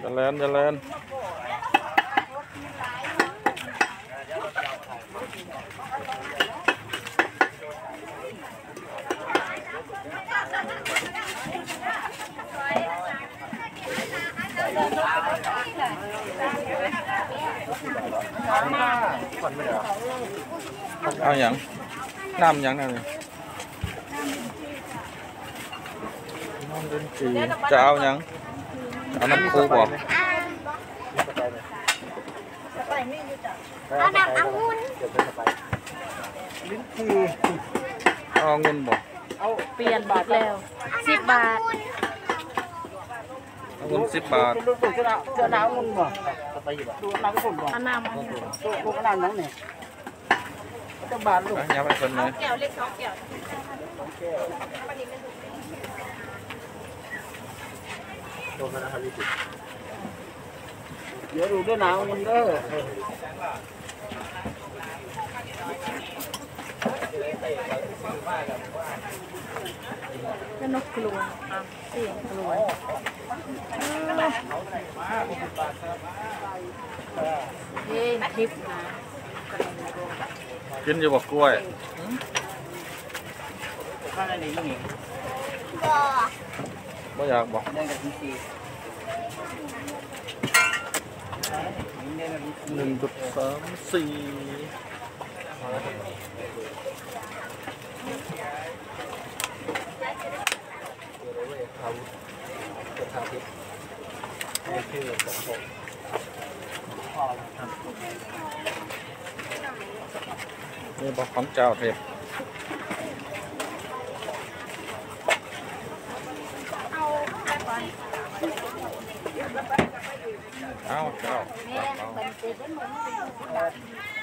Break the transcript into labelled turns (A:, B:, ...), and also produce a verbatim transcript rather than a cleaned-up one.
A: จะเล่นจะเล่นเอาอย่างน้ำอย่างนั้นเลยน้ำลิ้นจี่จะเอาอย่างเอาน้ำคูบอก
B: เอาน้ำองุ่น
C: ลิ้นจี่
A: เอาเงินบอก
D: เอาเปลี่ยนบาทแล้วสิบบาท
A: เอาเงินสิบบาท
C: ดูดูจะเอาจะเอาเงินบ่ดูน้ำฝุ่นบ่
D: เอาน้ำมัน
C: ดูดูน้ำนั้นเนี่ยจะบาทลูก
A: ย้ำไปคนเลย
D: แก้วเล็กสองแก้ว
C: เดี๋ยวดูด้วยน้ำมันเด้อ
D: แล้วนกกลัวเสียงกลัวเฮ้ยคลิปนะ
A: กินอยู่บอกกล้วย
C: ข้างในนี่นี่
A: ไม่อยากบอก
C: เล่นกับลิ้นจี่
A: หนึ่งจุดสามสี่นี่บอกของเจ้าเทพเอาเจ้าเอา